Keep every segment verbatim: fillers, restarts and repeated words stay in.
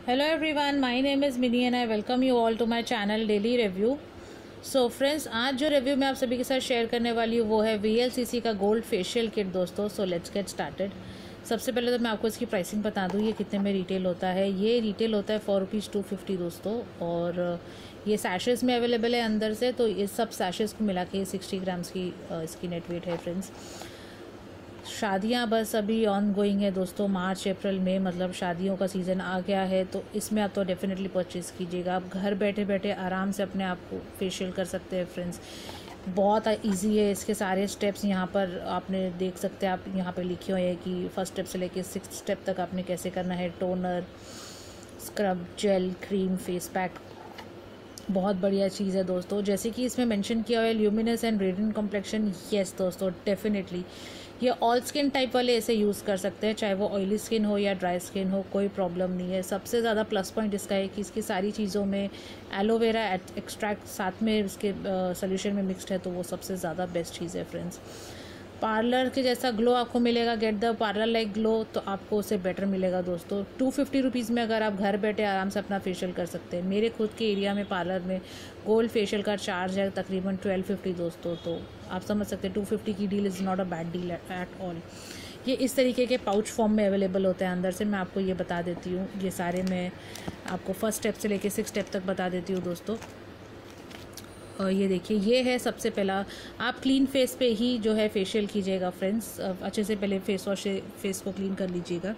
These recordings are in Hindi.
Hello everyone, my name is Mini and I welcome you all to my channel Daily Review. So so friends, आज जो रिव्यू मैं आप सभी के साथ शेयर करने वाली हूँ वो है वी एल सी सी का गोल्ड फेशियल किट दोस्तों. So let's get started. सबसे पहले तो मैं आपको इसकी प्राइसिंग बता दूँ ये कितने में रिटेल होता है. ये रिटेल होता है फोर रुपीज़ टू फिफ्टी दोस्तों, और ये सैशेज़ में अवेलेबल है अंदर से. तो ये सब सैशेज़ को मिला के सिक्सटी ग्राम्स की इसकी नेट वेट है फ्रेंड्स. शादियां बस अभी ऑन गोइंग है दोस्तों. मार्च अप्रैल में मतलब शादियों का सीज़न आ गया है, तो इसमें आप तो डेफिनेटली परचेज़ कीजिएगा. आप घर बैठे बैठे आराम से अपने आप को फेशियल कर सकते हैं फ्रेंड्स. बहुत इजी है. इसके सारे स्टेप्स यहाँ पर आपने देख सकते हैं. आप यहाँ पे लिखे हुए हैं कि फर्स्ट स्टेप से लेके सिक्स स्टेप तक आपने कैसे करना है. Toner, scrub, gel, cream, face pack, बहुत बढ़िया चीज़ है दोस्तों. जैसे कि इसमें मेंशन किया हुआ है luminous and radiant complexion. Yes दोस्तों, डेफिनेटली ये ऑल स्किन टाइप वाले ऐसे यूज़ कर सकते हैं, चाहे वो ऑयली स्किन हो या ड्राई स्किन हो, कोई प्रॉब्लम नहीं है. सबसे ज़्यादा प्लस पॉइंट इसका है कि इसकी सारी चीज़ों में एलोवेरा एक्सट्रैक्ट साथ में इसके सोल्यूशन में मिक्सड है, तो वो सबसे ज़्यादा बेस्ट चीज़ है फ्रेंड्स. पार्लर के जैसा ग्लो आपको मिलेगा, get the parlour like glow, तो आपको उससे बेटर मिलेगा दोस्तों. टू फिफ्टी रुपीज़ में अगर आप घर बैठे आराम से अपना फेशियल कर सकते हैं. मेरे खुद के एरिया में पार्लर में गोल्ड फेशियल का चार्ज है तकरीबन ट्वेल्व फिफ्टी दोस्तों. तो आप समझ सकते हैं टू फिफ्टी की deal is not a bad deal at all. ये इस तरीके के पाउच फॉर्म में अवेलेबल होते हैं अंदर से. मैं आपको ये बता देती हूँ, ये सारे मैं आपको फर्स्ट स्टेप से लेके सिक्स स्टेप तक बता देती हूँ दोस्तों. ये देखिए, ये है सबसे पहला. आप क्लीन फेस पे ही जो है फेशियल कीजिएगा फ्रेंड्स. अच्छे से पहले फेस वॉश से फेस को क्लीन कर लीजिएगा.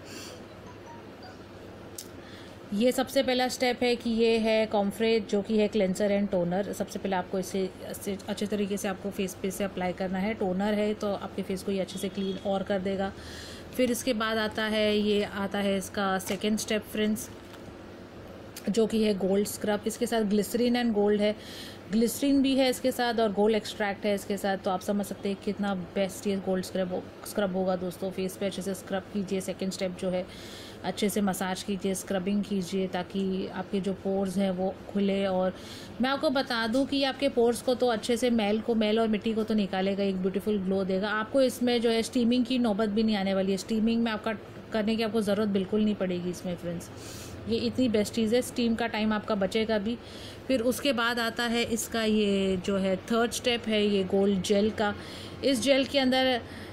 ये सबसे पहला स्टेप है कि ये है कॉम्फ्रे, जो कि है क्लेंसर एंड टोनर. सबसे पहले आपको इसे अच्छे तरीके से आपको फेस पे से अप्लाई करना है. टोनर है तो आपके फेस को ये अच्छे से क्लीन और कर देगा. फिर इसके बाद आता है ये आता है इसका सेकेंड स्टेप फ्रेंड्स, जो कि है गोल्ड स्क्रब. इसके साथ ग्लिसरीन एंड गोल्ड है. ग्लिसरीन भी है इसके साथ और गोल्ड एक्सट्रैक्ट है इसके साथ. तो आप समझ सकते हैं कितना बेस्ट ये गोल्ड स्क्रब हो, स्क्रब होगा दोस्तों. फेस पे अच्छे से स्क्रब कीजिए. सेकंड स्टेप जो है अच्छे से मसाज कीजिए, स्क्रबिंग कीजिए, ताकि आपके जो पोर्स हैं वो खुले. और मैं आपको बता दूं कि आपके पोर्स को तो अच्छे से मैल को मैल और मिट्टी को तो निकालेगा, एक ब्यूटीफुल ग्लो देगा. आपको इसमें जो है स्टीमिंग की नौबत भी नहीं आने वाली है. स्टीमिंग में आपका करने की आपको ज़रूरत बिल्कुल नहीं पड़ेगी इसमें फ्रेंड्स. ये इतनी बेस्ट चीज़ है. स्टीम का टाइम आपका बचेगा भी. फिर उसके बाद आता है इसका ये जो है थर्ड स्टेप है ये गोल्ड जेल का. इस जेल के अंदर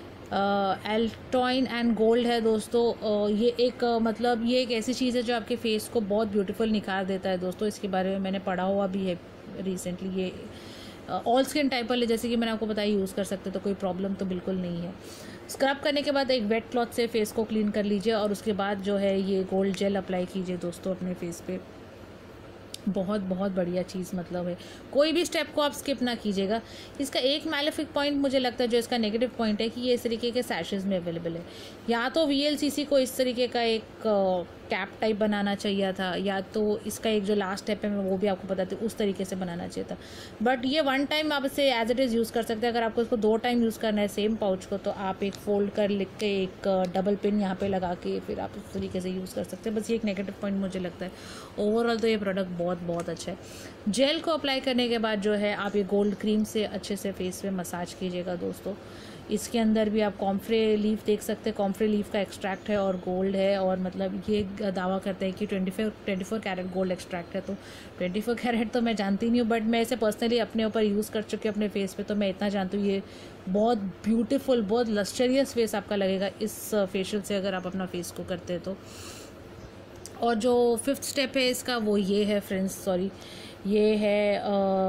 एल्टॉइन एंड गोल्ड है दोस्तों. uh, ये एक uh, मतलब ये एक ऐसी चीज़ है जो आपके फेस को बहुत ब्यूटीफुल निखार देता है दोस्तों. इसके बारे में मैंने पढ़ा हुआ भी है रिसेंटली. ये ऑल स्किन टाइप वाले जैसे कि मैंने आपको बताया यूज़ कर सकते, तो कोई प्रॉब्लम तो बिल्कुल नहीं है. स्क्रब करने के बाद एक वेट क्लॉथ से फेस को क्लीन कर लीजिए और उसके बाद जो है ये गोल्ड जेल अप्लाई कीजिए दोस्तों अपने फेस पे. बहुत बहुत बढ़िया चीज़ मतलब है. कोई भी स्टेप को आप स्किप ना कीजिएगा. इसका एक मैलेफिक पॉइंट मुझे लगता है, जो इसका नेगेटिव पॉइंट है, कि ये इस तरीके के सैशेज़ में अवेलेबल है. या तो वी एल सी सी को इस तरीके का एक कैप टाइप बनाना चाहिए था, या तो इसका एक जो लास्ट स्टेप है मैं वो भी आपको बताती हूँ, उस तरीके से बनाना चाहिए था. बट ये वन टाइम आप इसे एज इट इज़ यूज़ कर सकते हैं. अगर आपको इसको दो टाइम यूज़ करना है सेम पाउच को, तो आप एक फोल्ड कर लिख के एक डबल पिन यहाँ पे लगा के फिर आप उस तरीके से यूज़ कर सकते हैं. बस ये एक नेगेटिव पॉइंट मुझे लगता है. ओवरऑल तो ये प्रोडक्ट बहुत बहुत अच्छा है. जेल को अप्लाई करने के बाद जो है आप ये गोल्ड क्रीम से अच्छे से फेस पे मसाज कीजिएगा दोस्तों. इसके अंदर भी आप कॉम्फ्रे लीफ देख सकते हैं. कॉम्फ्रे लीफ का एक्सट्रैक्ट है और गोल्ड है, और मतलब ये दावा करते हैं कि twenty four twenty four carat gold extract है. तो ट्वेंटी फोर कैरेट तो मैं जानती नहीं हूँ, बट मैं इसे पर्सनली अपने ऊपर यूज़ कर चुकी हूँ अपने फेस पे, तो मैं इतना जानती हूँ ये बहुत ब्यूटीफुल, बहुत लस्चरियस फेस आपका लगेगा इस फेशियल से अगर आप अपना फेस को करते हैं तो. और जो फिफ्थ स्टेप है इसका वो ये है फ्रेंड्स, सॉरी, ये है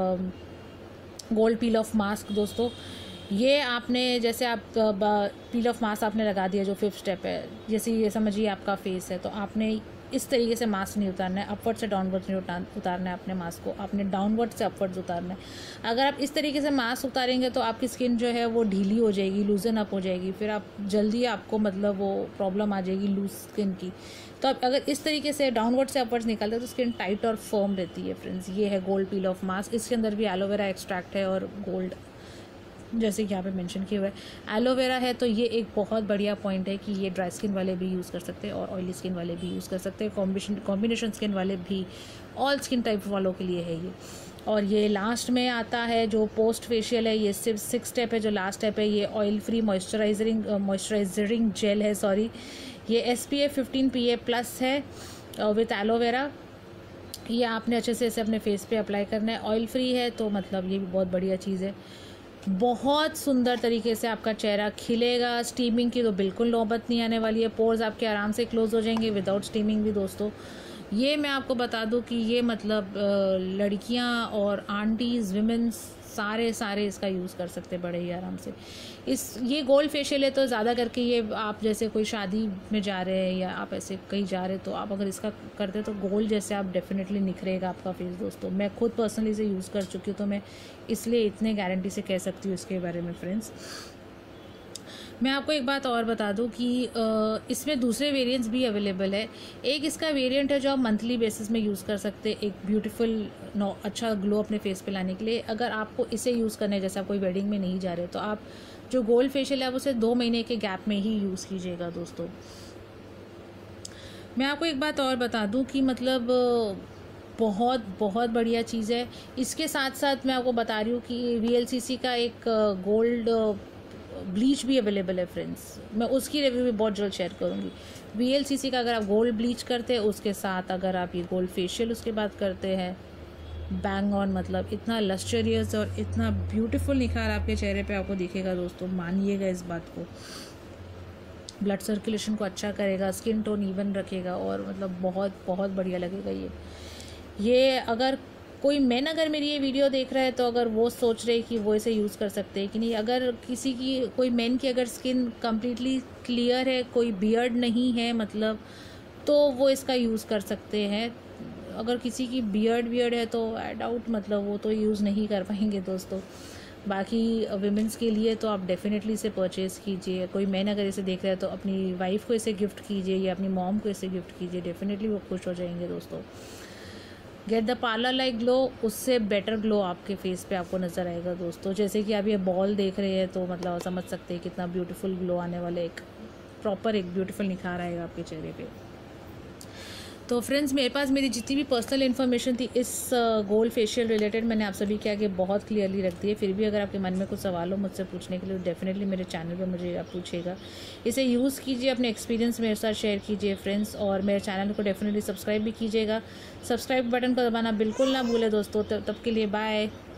गोल्ड पील ऑफ मास्क दोस्तों. ये आपने जैसे आप पील ऑफ मास्क आपने लगा दिया, जो फिफ्थ स्टेप है, जैसे ये समझिए आपका फेस है, तो आपने इस तरीके से मास्क नहीं उतारना है. अपवर्ड से डाउनवर्ड नहीं उतारना है अपने मास्क को, आपने डाउनवर्ड से अपवर्ड्स उतारना है. अगर आप इस तरीके से मास्क उतारेंगे तो आपकी स्किन जो है वो ढीली हो जाएगी, लूजन अप हो जाएगी. फिर आप जल्दी आपको मतलब वो प्रॉब्लम आ जाएगी लूज स्किन की. तो आप अगर इस तरीके से डाउनवर्ड से अपवर्ड्स निकालते हैं तो स्किन टाइट और फर्म रहती है फ्रेंड्स. ये है गोल्ड पील ऑफ मास्क. इसके अंदर भी एलोवेरा एक्सट्रैक्ट है और गोल्ड, जैसे कि यहाँ पे मेंशन किया हुआ है एलोवेरा है. तो ये एक बहुत बढ़िया पॉइंट है कि ये ड्राई स्किन वाले भी यूज़ कर सकते हैं और ऑयली स्किन वाले भी यूज़ कर सकते हैं. कॉम्बिनेशन कॉम्बिनेशन स्किन वाले भी, ऑल स्किन टाइप वालों के लिए है ये. और ये लास्ट में आता है जो पोस्ट फेशियल है. ये सिर्फ सिक्स स्टेप है. जो लास्ट स्टेप है ये oil free moisturizing moisturizing gel है. सॉरी, ये S P F fifteen P A plus है. With aloe vera. ये आपने अच्छे से इसे अपने फेस पे अप्लाई करना है। ऑयल फ्री है तो मतलब ये भी बहुत बढ़िया चीज़ है। बहुत सुंदर तरीके से आपका चेहरा खिलेगा। स्टीमिंग की तो बिल्कुल नौबत नहीं आने वाली है। पोर्स आपके आराम से क्लोज हो जाएंगे विदाउट स्टीमिंग भी दोस्तों। ये मैं आपको बता दूं कि ये मतलब लड़कियां और आंटीज़ विमेंस सारे सारे इसका यूज़ कर सकते हैं बड़े ही आराम से। इस ये गोल्ड फेशियल है तो ज़्यादा करके ये आप जैसे कोई शादी में जा रहे हैं या आप ऐसे कहीं जा रहे हैं तो आप अगर इसका करते तो गोल्ड जैसे आप डेफिनेटली निखरेगा आपका फेस दोस्तों। मैं खुद पर्सनली इसे यूज़ कर चुकी हूँ तो मैं इसलिए इतने गारंटी से कह सकती हूँ इसके बारे में फ्रेंड्स। मैं आपको एक बात और बता दूं कि इसमें दूसरे वेरिएंट्स भी अवेलेबल है। एक इसका वेरिएंट है जो आप मंथली बेसिस में यूज़ कर सकते हैं एक ब्यूटीफुल नो अच्छा ग्लो अपने फेस पे लाने के लिए। अगर आपको इसे यूज़ करना है जैसे आप कोई वेडिंग में नहीं जा रहे तो आप जो गोल्ड फेशियल है आप उसे दो महीने के गैप में ही यूज़ कीजिएगा दोस्तों। मैं आपको एक बात और बता दूँ कि मतलब बहुत बहुत बढ़िया चीज़ है। इसके साथ साथ मैं आपको बता रही हूँ कि वी एल सी सी का एक गोल्ड ब्लीच भी अवेलेबल है फ्रेंड्स। मैं उसकी रिव्यू भी बहुत जल्द शेयर करूँगी। वी एल सी सी का अगर आप गोल्ड ब्लीच करते हैं उसके साथ अगर आप ये गोल्ड फेशियल उसके बाद करते हैं बैंग ऑन मतलब इतना लस्चरियस और इतना ब्यूटीफुल निखार आपके चेहरे पे आपको दिखेगा दोस्तों। मानिएगा इस बात को। ब्लड सर्कुलेशन को अच्छा करेगा, स्किन टोन इवन रखेगा और मतलब बहुत बहुत बढ़िया लगेगा ये ये अगर कोई मैन अगर मेरी ये वीडियो देख रहा है तो अगर वो सोच रहे कि वो इसे यूज़ कर सकते हैं कि नहीं। अगर किसी की कोई मैन की अगर स्किन कम्प्लीटली क्लियर है, कोई बियर्ड नहीं है मतलब, तो वो इसका यूज़ कर सकते हैं। अगर किसी की बियर्ड बियर्ड है तो आई डाउट मतलब वो तो यूज़ नहीं कर पाएंगे दोस्तों। बाकी विमेंस के लिए तो आप डेफिनेटली इसे परचेज़ कीजिए। कोई मैन अगर इसे देख रहा है तो अपनी वाइफ को इसे गिफ्ट कीजिए या अपनी मॉम को इसे गिफ्ट कीजिए। डेफिनेटली वो खुश हो जाएंगे दोस्तों। Get the parlour like glow, उससे बेटर ग्लो आपके फेस पे आपको नज़र आएगा दोस्तों। जैसे कि आप ये बॉल देख रहे हैं तो मतलब आप समझ सकते हैं कितना ब्यूटीफुल ग्लो आने वाले, एक प्रॉपर एक ब्यूटीफुल निखार आएगा आपके चेहरे पे। तो फ्रेंड्स मेरे पास मेरी जितनी भी पर्सनल इन्फॉर्मेशन थी इस गोल्ड फेशियल रिलेटेड मैंने आप सभी के आगे बहुत क्लियरली रख दी है। फिर भी अगर आपके मन में कुछ सवाल हो मुझसे पूछने के लिए डेफिनेटली मेरे चैनल पे मुझे आप पूछिएगा। इसे यूज़ कीजिए, अपने एक्सपीरियंस मेरे साथ शेयर कीजिए फ्रेंड्स, और मेरे चैनल को डेफिनेटली सब्सक्राइब भी कीजिएगा। सब्सक्राइब बटन को दबाना बिल्कुल ना भूलें दोस्तों। तब के लिए बाय।